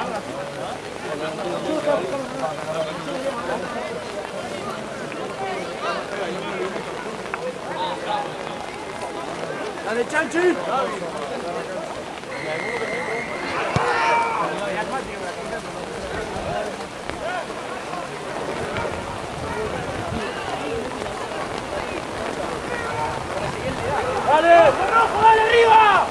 Dale, Chanchi. ¡Dale! ¡Rojo, dale arriba!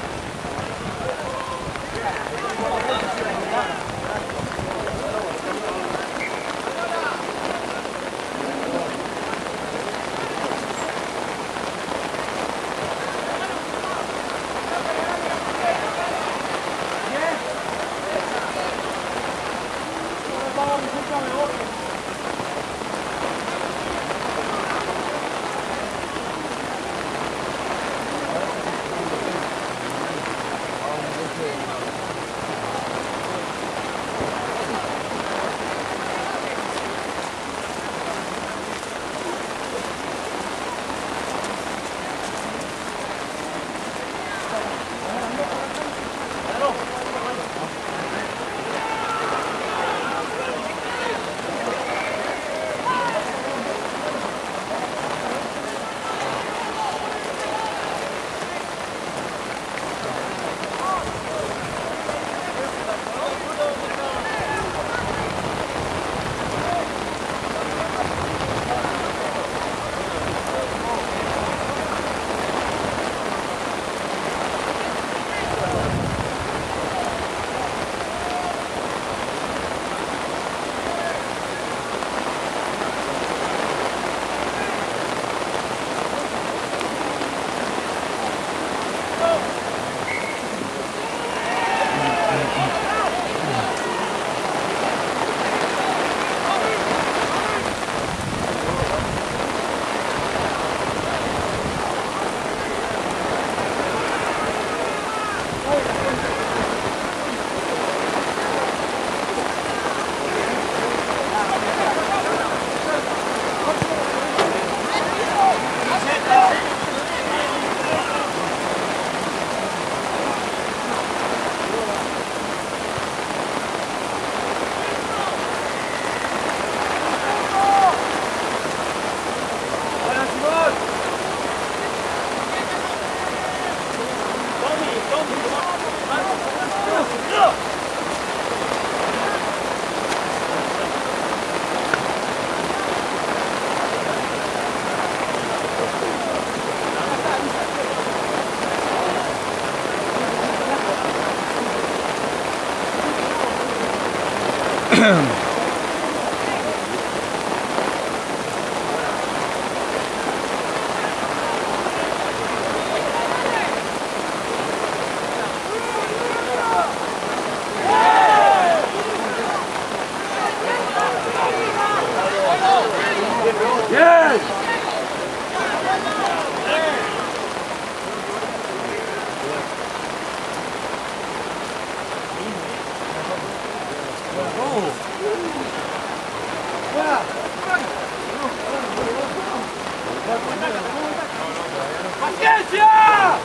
¡Paciencia!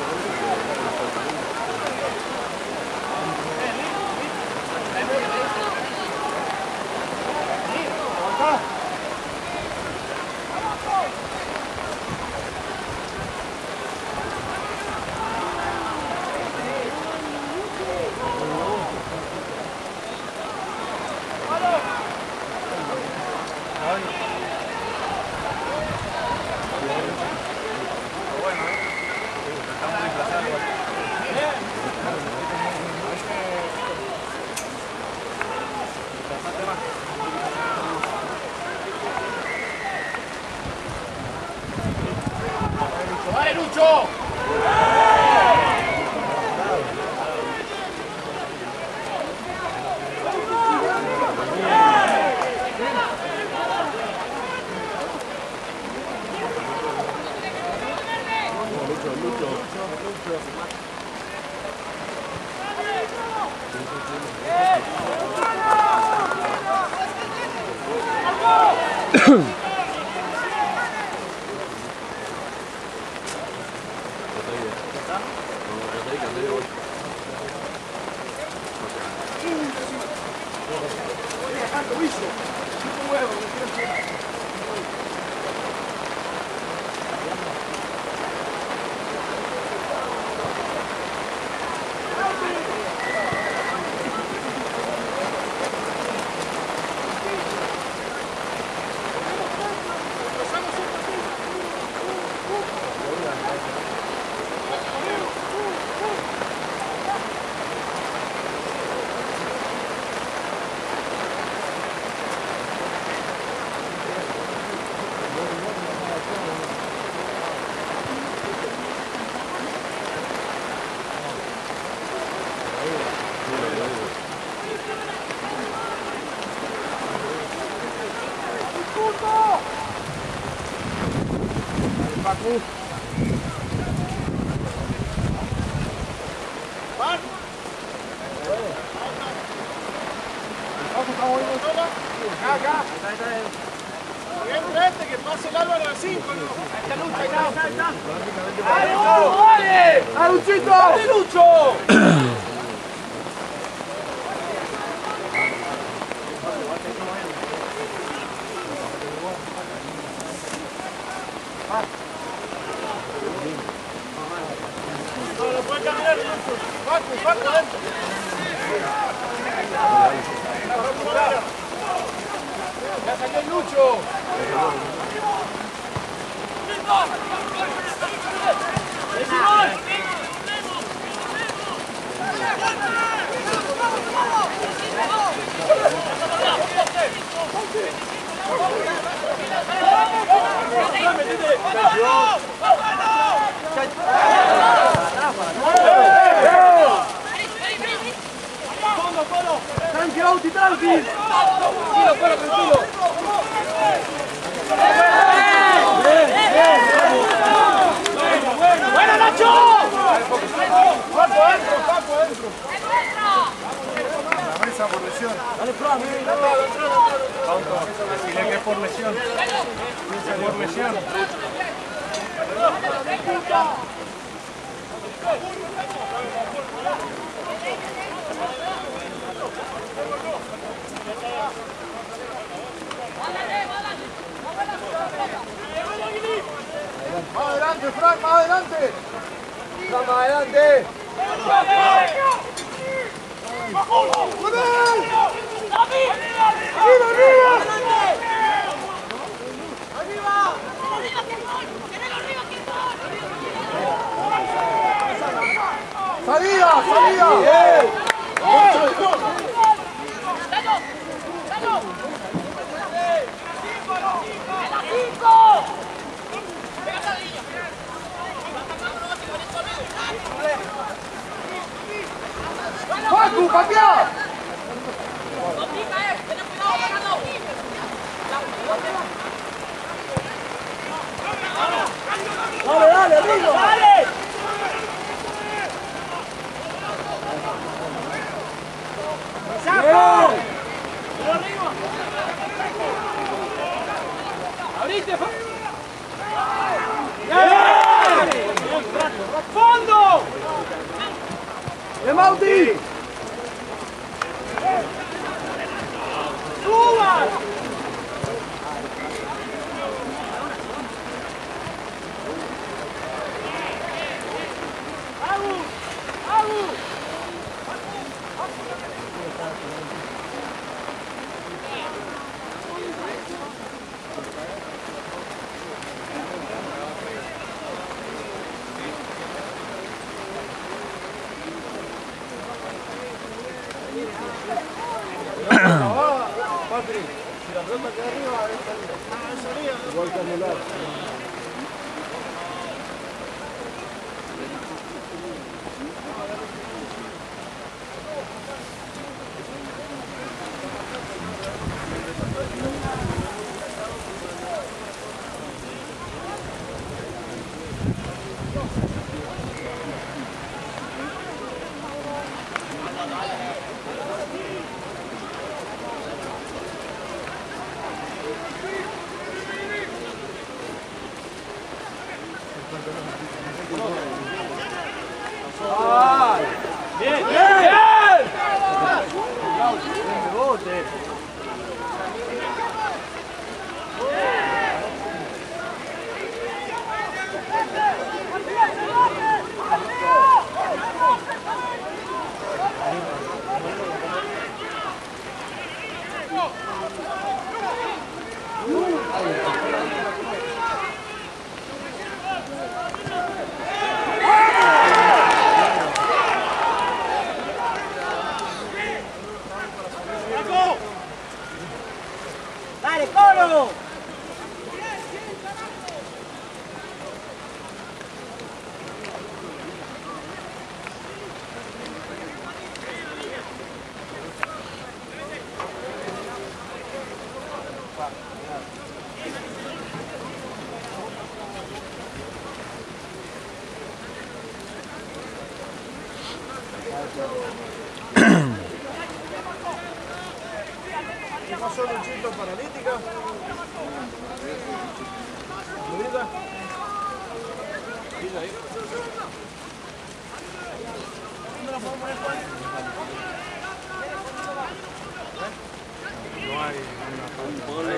¡Dale, Lucho! Paco. Acá. Bien, frente, que pase el Álvaro de 5, ¿no? Ahí está Lucho, ahí está. ¡Dale, Lucho! ¡Dale! ¡Dale, Luchito! ¡Dale, Lucho! No, lo puede caminar, Lucho. Paco, adentro. ¡Ya salió el Lucho! Tranqui, Auti, tranqui. Tranquilo, fuera, tranquilo. ¡Buena, Nacho! Paco, adentro. La mesa por lesión. Dale, Fran. Dile que es por lesión. Dice por lesión. Más adelante, Frank, más adelante. Fran, más adelante. Salida. Paco, cambiá. Dale, amigo. Dale. ¡Saco! ¡Abriste! ¡Fondo! ¡De Mauti! ¡Suban! Si la pelota queda arriba, es salida. Ah, es salida. Igual que anular. ¡Bien! ¡Bien! ¡Bien! ¡Dale, Colo! ¿Qué pasó, Luchito? ¿Paralítica? ¿Luisa? ¿Dónde la podemos poner, Juan? No hay una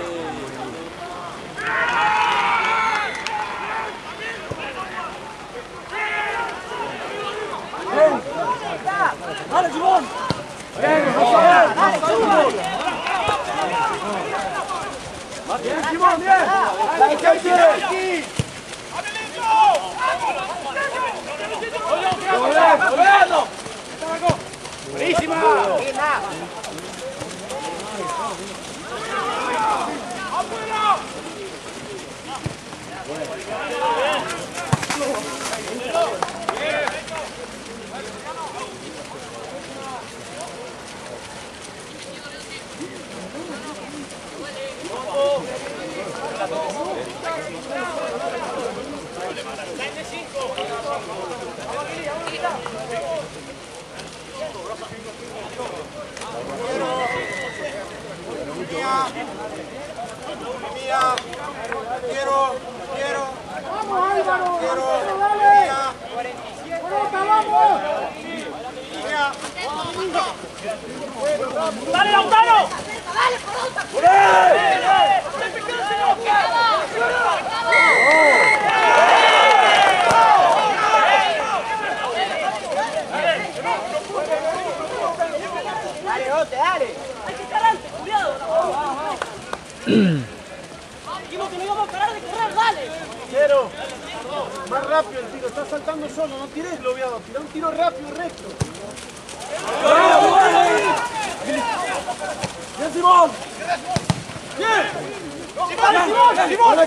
¡Dale, Simón! ¡Dale, Simón! ¡Bien, Simón, bien! ¡Dale, Kevin! ¡Buenísima! ¡Dale, Lautaro! ¡Dale, Ote, dale! ¡Hay que estar antes, cuidado! Dijimos que no íbamos a parar de correr, dale. Quiero. Más rápido el tiro, está saltando solo, no tires lobeado, tira un tiro rápido y recto. ¡Bien, Simón! ¡Bien! ¡Simón, Simón! ¡Simón!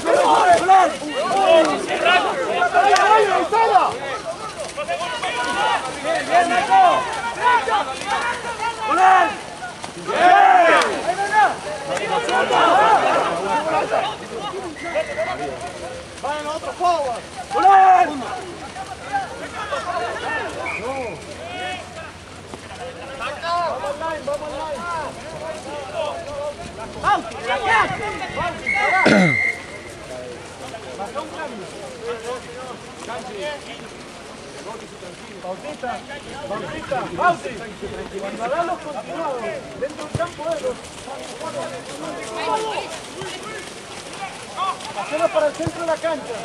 ¡Bien, bien, Marco! ¡Con él! ¡Bien! Vayan a otro forward. ¡Con él! Vamos al line. ¡Bauti, saqueate! Baja un cambio. Bautista, Bauti. Cuando hagan los continuados dentro del campo de ellos. Hacemos para el centro de la cancha.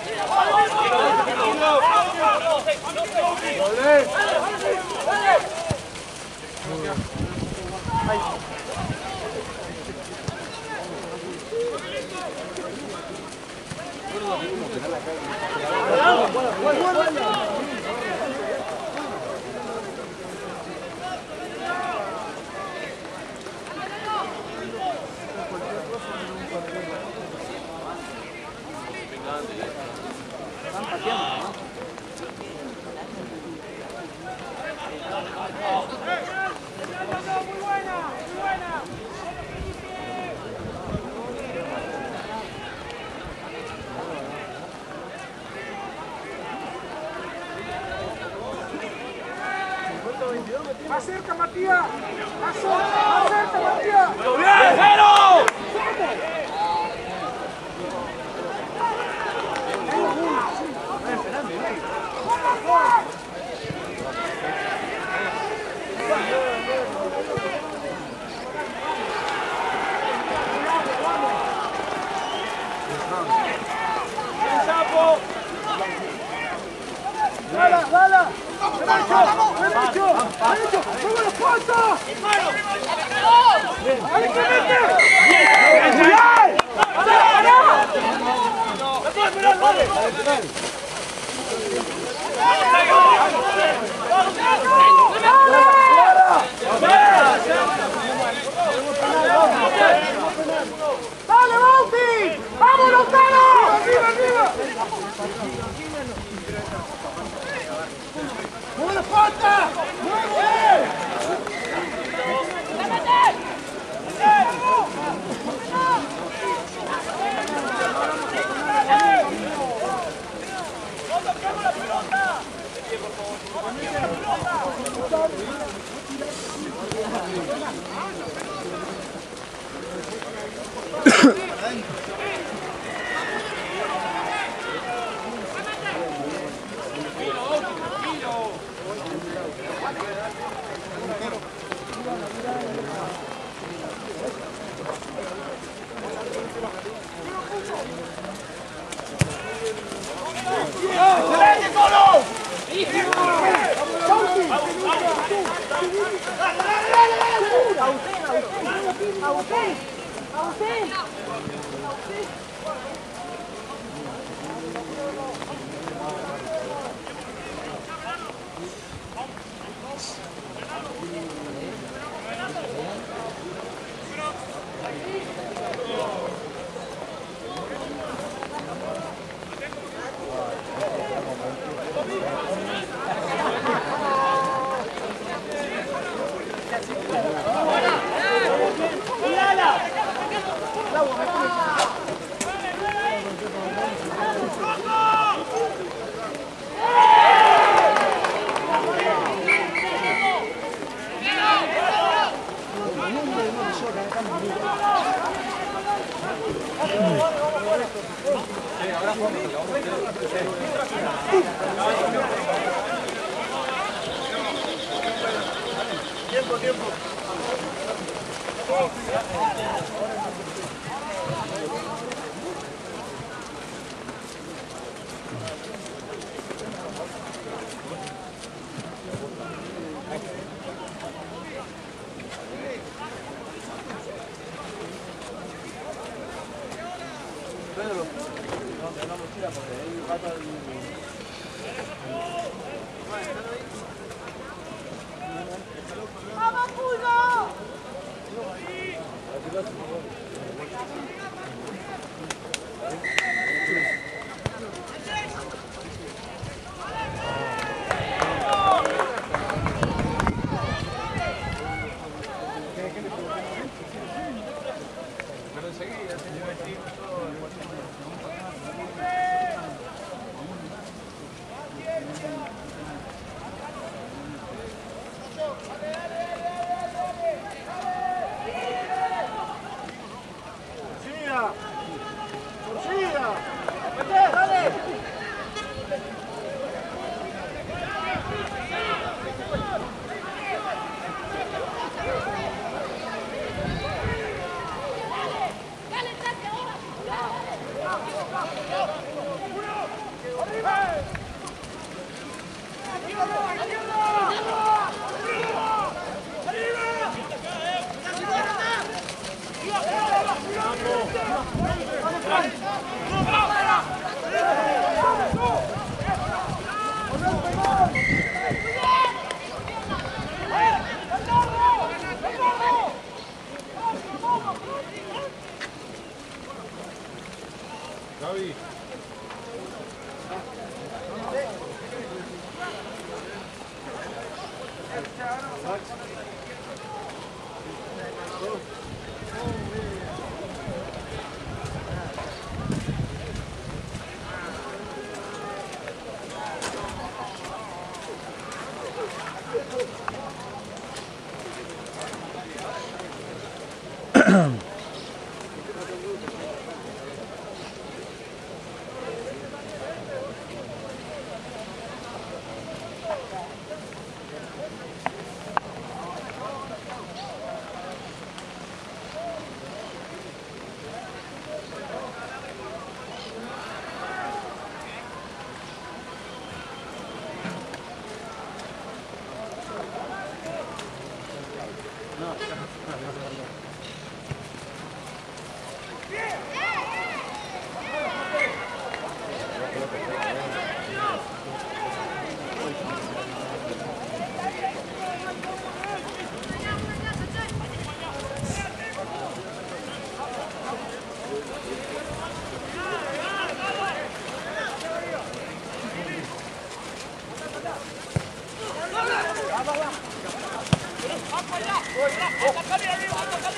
¡Ataca arriba!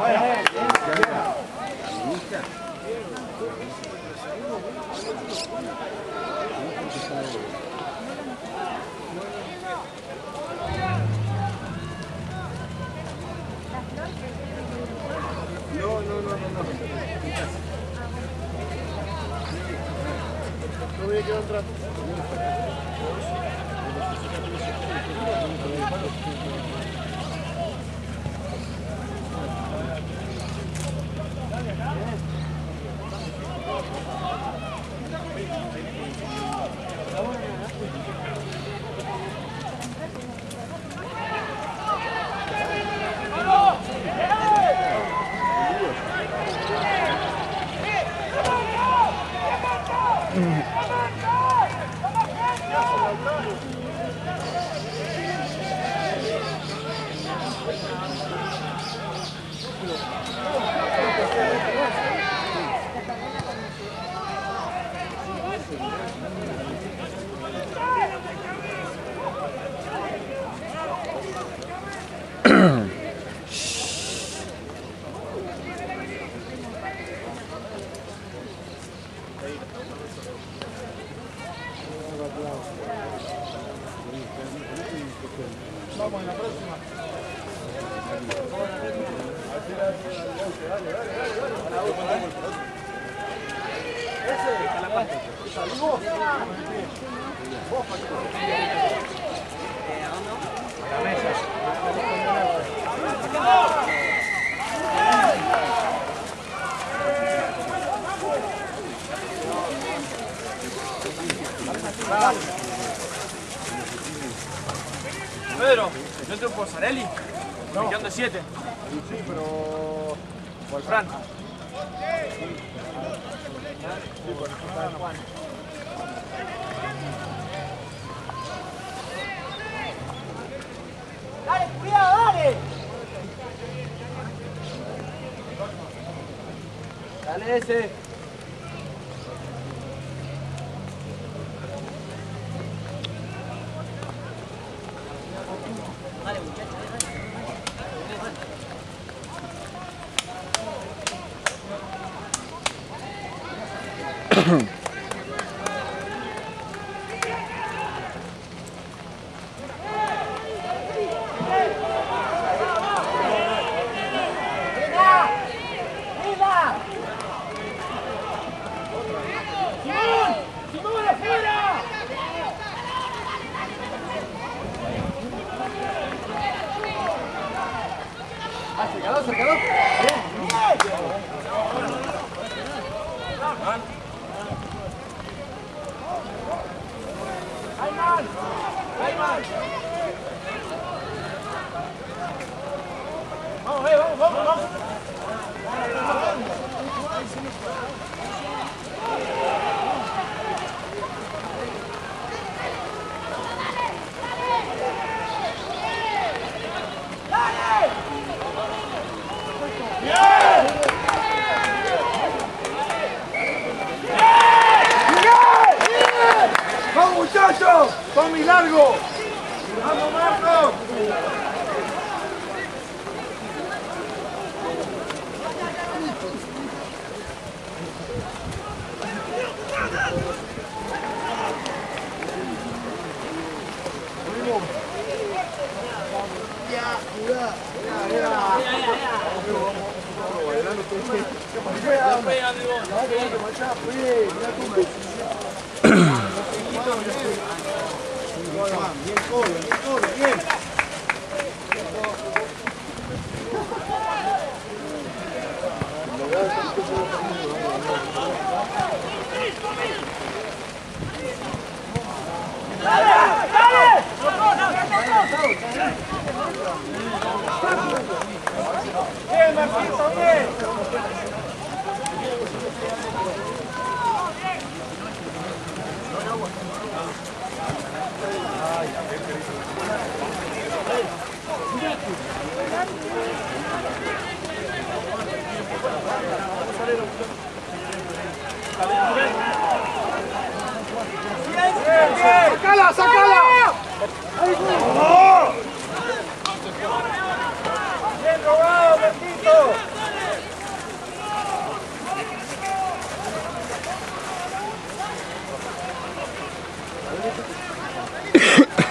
No voy a quedar atrás. Vamos en la próxima. Pedro, ¿no entró por Sarelli? No. Me quedan de 7. Sí, pero... Por Fran. ¡Dale, cuidado, dale! Dale ese. Dale, muchachos, Se quedó. Vamos. ¡Vamos, muchachos! ¡Tommy largo! ¡Vamos, Marcos! Bien, Colo, bien. Bien, Marquito, bien. ¡Sacala, sacala! ¡Bien robado, Marquito!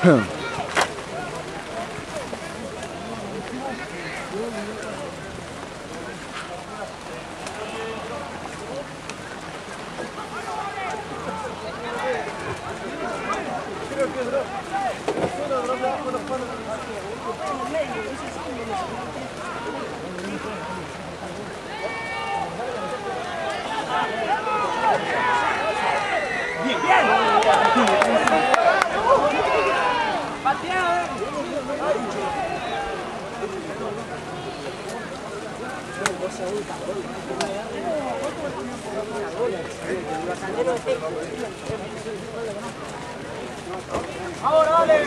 Ahora, dale.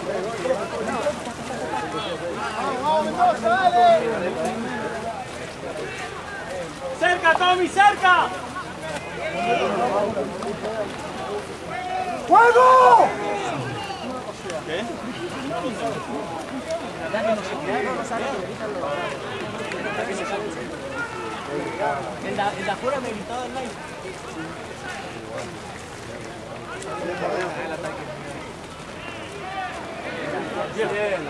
Vamos, dale. ¡Cerca, Tommy, cerca! ¡Juego! ¿Qué? En la jura me gritó el live. Bien.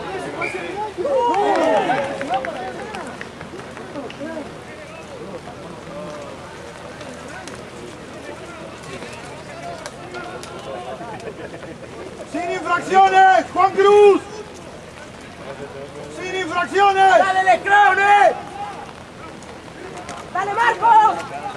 ¡Sin infracciones, Juan Cruz! ¡Sin infracciones! ¡Dale, Lecrone! ¡Dale, Marcos!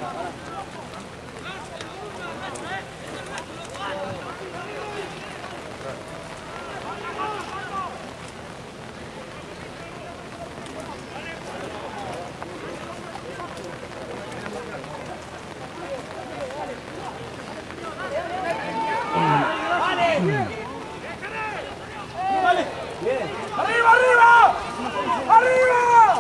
¡Arriba, arriba! ¡Arriba!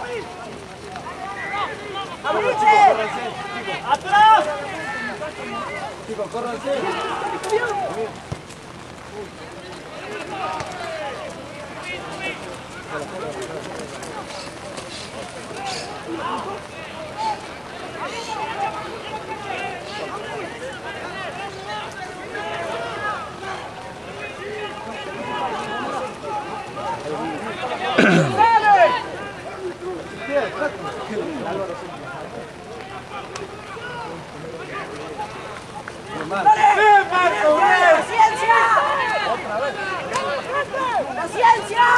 ¡Atrás! Chicos, córranse. ¡Paciencia! ¡Paciencia!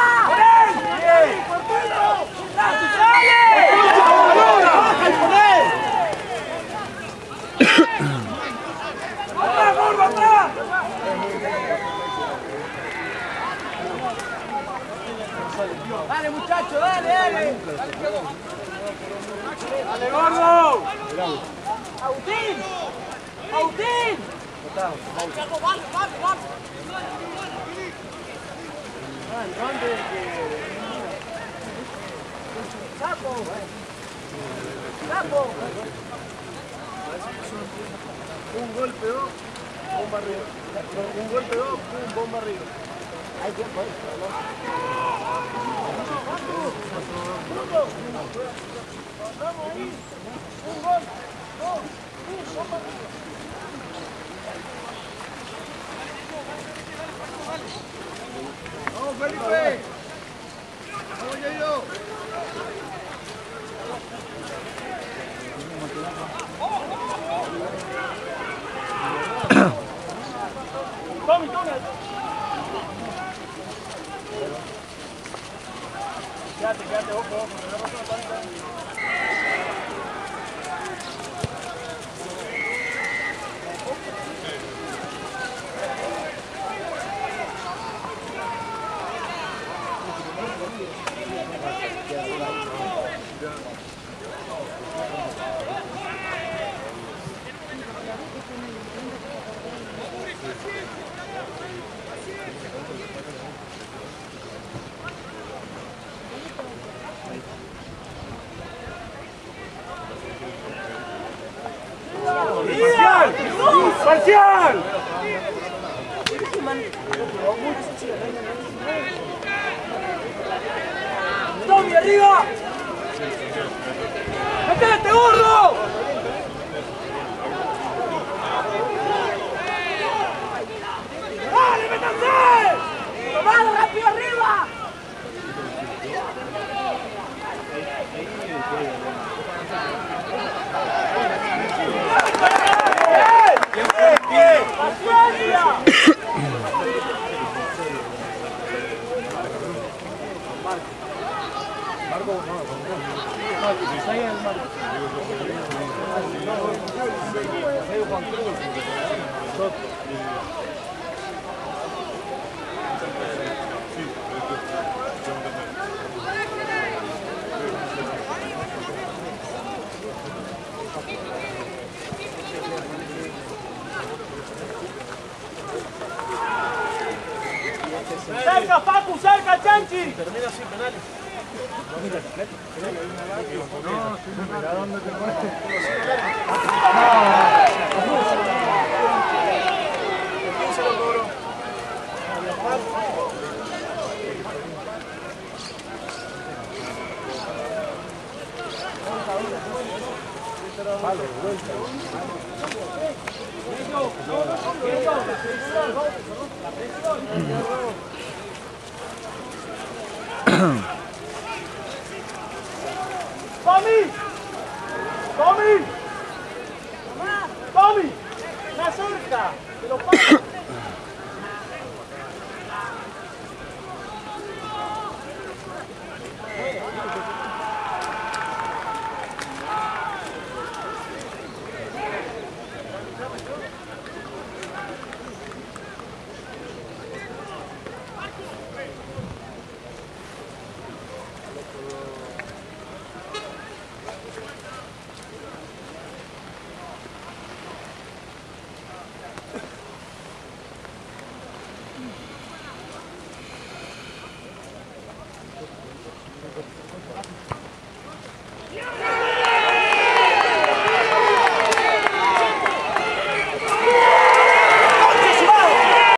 ¡Atrás, gordo, atrás! Dale, muchacho, dale, dale. ¡Dale, gordo! ¡Agustín! ¡Agustín! ¡Sapo! ¡Sapo! Un golpe, dos, bomba arriba. Un golpe, dos, pum, bomba arriba. Hay tiempo ahí. ¡Vamos, Felipe! ¡Vamos, Jairo! Tommy, Tommy. Quédate, ojo. ¡Parcial! ¡Parcial! ¡Tommy, arriba! ¡Metete, gordo! ¡Dale, métanse! Cerca, Facu, cerca, Chanchi. Termina así, penales. Tommy! Tommy! Tommy! ¡Me cerca! ¡Te lo paso!